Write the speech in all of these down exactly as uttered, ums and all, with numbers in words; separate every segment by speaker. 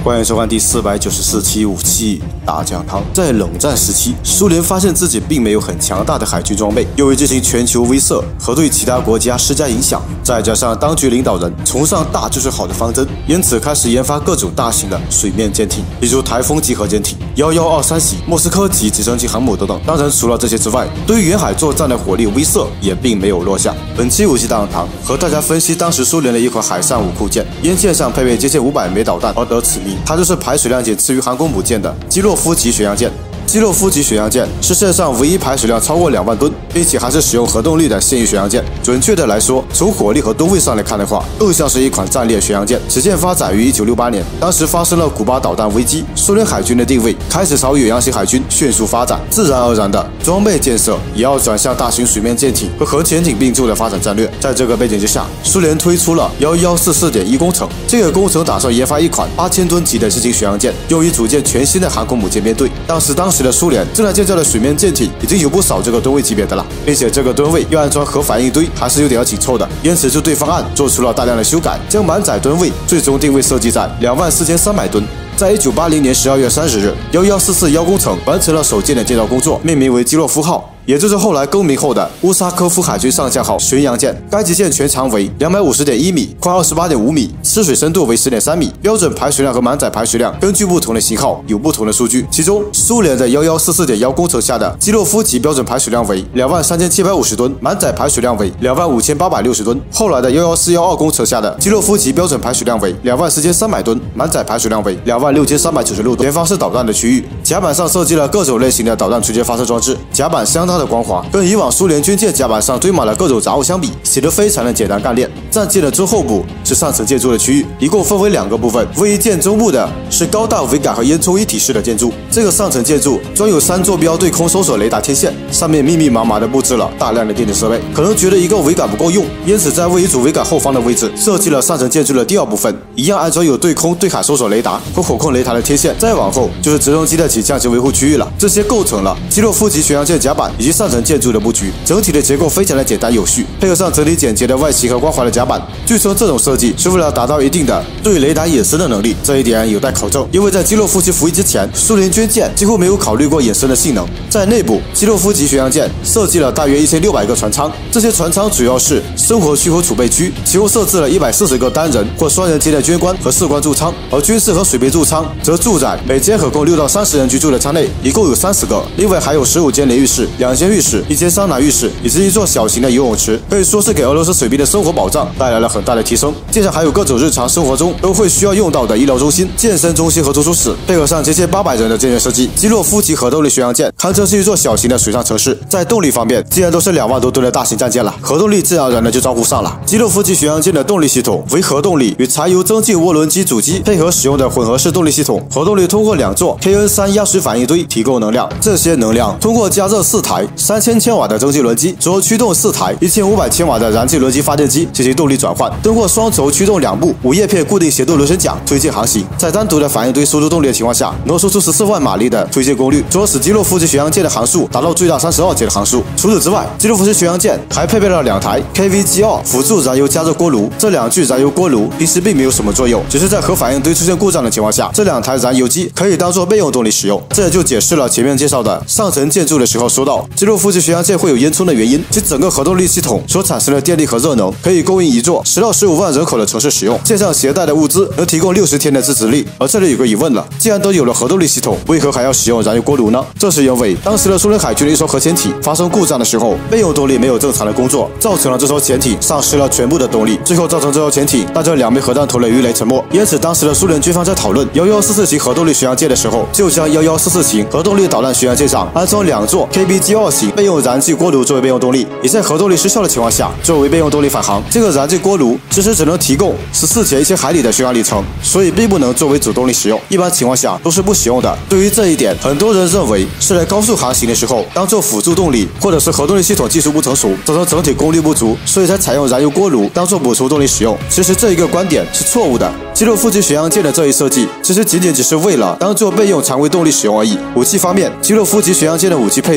Speaker 1: 欢迎收看第四百九十四期武器大讲堂。在冷战时期，苏联发现自己并没有很强大的海军装备，又为进行全球威慑和对其他国家施加影响，再加上当局领导人崇尚大就是好的方针，因此开始研发各种大型的水面舰艇，比如台风级核潜艇、一一二三型、莫斯科级直升机航母等等。当然，除了这些之外，对于沿海作战的火力威慑也并没有落下。本期武器大讲堂和大家分析当时苏联的一款海上五库舰，烟舰上配备接近五百枚导弹而得此名，它就是排水量仅次于航空母舰的基洛夫级巡洋舰。基洛夫级巡洋舰是世界上唯一排水量超过两万吨，并且还是使用核动力的现役巡洋舰。准确的来说，从火力和吨位上来看的话，更像是一款战列巡洋舰。此舰发展于一九六八年，当时发生了古巴导弹危机，苏联海军的定位开始朝远洋型海军迅速发展，自然而然的装备建设也要转向大型水面舰艇和核潜艇并重的发展战略。在这个背景之下，苏联推出了一一四四点一工程，这个工程打算研发一款八千吨级的新型巡洋舰，用以组建全新的航空母舰编队。当时当时的苏联正在建造的水面舰艇已经有不少这个吨位级别的了，并且这个吨位要安装核反应堆还是有点紧凑的，因此就对方案做出了大量的修改，将满载吨位最终定位设计在两万四千三百吨。在一九八零年十二月三十日，一一四四一工程完成了首舰的建造工作，命名为基洛夫号，也就是后来更名后的乌沙科夫海军上将号巡洋舰。该级舰全长为两百五十点一米，宽二十八点五米，吃水深度为十点三米，标准排水量和满载排水量根据不同的型号有不同的数据。其中，苏联的一一四四点一工程下的基洛夫级标准排水量为两万三千七百五十吨，满载排水量为两万五千八百六十吨。后来的一一四一二工程下的基洛夫级标准排水量为两万四千三百吨，满载排水量为两万六千三百九十六吨。前方是导弹的区域，甲板上设计了各种类型的导弹垂直发射装置，甲板相当的光滑，跟以往苏联军舰甲板上堆满了各种杂物相比，显得非常的简单干练。战舰的中后部是上层建筑的区域，一共分为两个部分。位于舰中部的是高大桅杆和烟囱一体式的建筑，这个上层建筑装有三座标对空搜索雷达天线，上面密密麻麻的布置了大量的电子设备。可能觉得一个桅杆不够用，因此在位于主桅杆后方的位置设计了上层建筑的第二部分，一样安装有对空对海搜索雷达和火控雷达的天线。再往后就是直升机的起降及维护区域了，这些构成了基洛夫级巡洋舰甲板以及上层建筑的布局。整体的结构非常的简单有序，配合上整体简洁的外形和光滑的甲板，据称这种设计是为了达到一定的对雷达隐身的能力，这一点有待考证。因为在基洛夫级服役之前，苏联军舰几乎没有考虑过隐身的性能。在内部，基洛夫级巡洋舰设计了大约一千六百个船舱，这些船舱主要是生活区和储备区，其中设置了一百四十个单人或双人间的军官和士官驻舱，而军事和水备驻舱则住在每间可供六到三十人居住的舱内，一共有三十个。另外还有十五间淋浴室、两间浴室、一间桑拿浴室以及一座小型的游泳池，可以说是给俄罗斯水兵的生活保障带来了很大的提升。舰上还有各种日常生活中都会需要用到的医疗中心、健身中心和图书室，配合上接近八百人的舰舰设计，基洛夫级核动力巡洋舰堪称是一座小型的水上城市。在动力方面，既然都是两万多吨的大型战舰了，核动力自然而然的就招呼上了。基洛夫级巡洋舰的动力系统为核动力与柴油增进涡轮机主机配合使用的混合式动力系统，核动力通过两座 K N 三 压水反应堆提供能量，这些能量通过加热四台三千千瓦的蒸汽轮机，轴驱动四台一千五百千瓦的燃气轮机发电机进行动力转换，通过双轴驱动两部五叶片固定斜度螺旋桨推进航行，在单独的反应堆输出动力的情况下，能输出十四万马力的推进功率，从而使基洛夫级巡洋舰的航速达到最大三十二节的航速。除此之外，基洛夫级巡洋舰还配备了两台 K V G 二 辅助燃油加热锅炉，这两具燃油锅炉平时并没有什么作用，只是在核反应堆出现故障的情况下，这两台燃油机可以当做备用动力使用。这也就解释了前面介绍的上层建筑的时候说到基洛夫级巡洋舰会有烟囱的原因，其整个核动力系统所产生的电力和热能可以供应一座十到十五万人口的城市使用，舰上携带的物资能提供六十天的自制力。而这里有个疑问了，既然都有了核动力系统，为何还要使用燃油锅炉呢？这是因为当时的苏联海军的一艘核潜艇发生故障的时候，备用动力没有正常的工作，造成了这艘潜艇丧失了全部的动力，最后造成这艘潜艇带着两枚核弹头的鱼雷沉没。因此当时的苏联军方在讨论一一四四型核动力巡洋舰的时候，就将一一四四型核动力导弹巡洋舰上安装两座 K B G 二 型备用燃气锅炉作为备用动力，也在核动力失效的情况下作为备用动力返航。这个燃气锅炉其实只能提供十四节一千海里的巡航里程，所以并不能作为主动力使用，一般情况下都是不使用的。对于这一点，很多人认为是在高速航行的时候当做辅助动力，或者是核动力系统技术不成熟，造成整体功率不足，所以才采用燃油锅炉当做补充动力使用。其实这一个观点是错误的。基洛夫级巡洋舰的这一设计，其实仅仅只是为了当做备用常规动力使用而已。武器方面，基洛夫级巡洋舰的武器配置非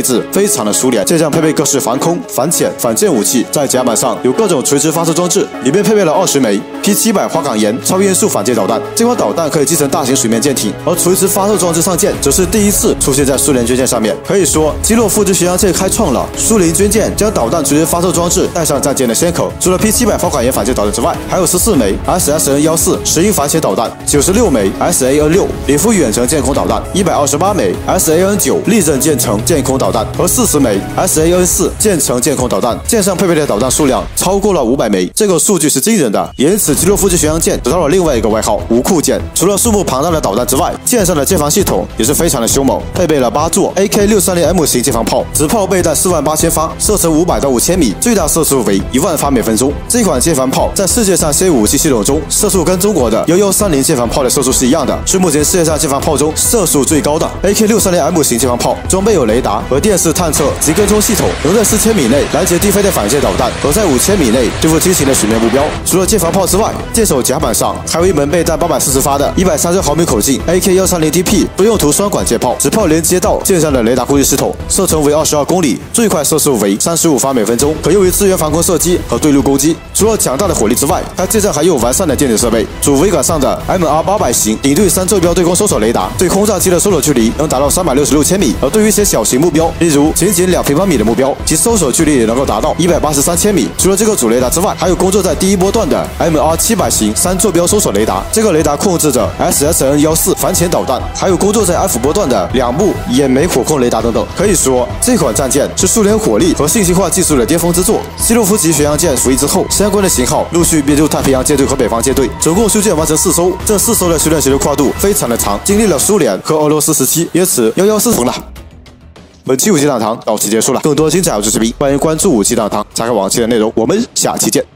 Speaker 1: 强的苏联，舰上配备各式防空、反潜、反舰武器，在甲板上有各种垂直发射装置，里面配备了二十枚 P 七百 花岗岩超音速反舰导弹。这款导弹可以击沉大型水面舰艇，而垂直发射装置上舰则是第一次出现在苏联军舰上面。可以说，基洛夫级巡洋舰开创了苏联军舰将导弹垂直发射装置带上战舰的先口。除了 P 七百 花岗岩反舰导弹之外，还有十四枚 S S N 十四 石英反潜导弹，九十六枚 S A N 六 里夫远程舰空导弹，一百二十八枚 S A N 九 立正舰程舰空导弹和四十枚 S A N 四 舰程舰空导弹。舰上配备的导弹数量超过了五百枚，这个数据是惊人的。因此，基洛夫级巡洋舰得到了另外一个外号“无库舰”。除了数目庞大的导弹之外，舰上的舰防系统也是非常的凶猛，配备了八座 A K 六三零 M 型舰防炮，直炮备弹四万八千发，射程五百到五千米，最大射速为一万发每分钟。这款舰防炮在世界上现有武器系统中，射速跟中国的一一三零舰防炮的射速是一样的，是目前世界上舰防炮中射速最高的。A K 六三零 M 型舰防炮装备有雷达和电视探测及跟踪系统，能在四千米内拦截低飞的反舰导弹，和在五千米内对付轻型的水面目标。除了舰防炮之外，舰首甲板上还有一门备弹八百四十发的一百三十毫米口径 A K 一三零 D P 多用途双管舰炮，直炮连接到舰上的雷达控制系统，射程为二十二公里，最快射速为三十五发每分钟，可用于支援防空射击和对陆攻击。除了强大的火力之外，它舰上还有完善的电子设备。主桅杆上的 M R 八百 型顶对三坐标对空搜索雷达，对轰炸机的搜索距离能达到三百六十六千米，而对于一些小型目标，例如仅仅两平方米的目标，其搜索距离也能够达到一百八十三千米。除了这个主雷达之外，还有工作在第一波段的 M R 七百 型三坐标搜索雷达，这个雷达控制着 S S N 十四 反潜导弹，还有工作在 F 波段的两部眼眉火控雷达等等。可以说，这款战舰是苏联火力和信息化技术的巅峰之作。基洛夫级巡洋舰服役之后，相关的型号陆续编入太平洋舰队和北方舰队，总共修建完成四艘。这四艘的修炼时间跨度非常的长，经历了苏联和俄罗斯时期，因此一一四红了。本期武器讲堂到此结束了，更多精彩有趣视频，欢迎关注武器讲堂，查看往期的内容。我们下期见。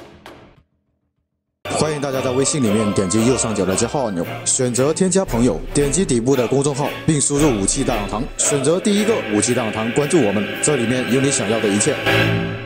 Speaker 1: 欢迎大家在微信里面点击右上角的加号按钮，选择添加朋友，点击底部的公众号，并输入武器大讲堂，选择第一个武器大讲堂，关注我们，这里面有你想要的一切。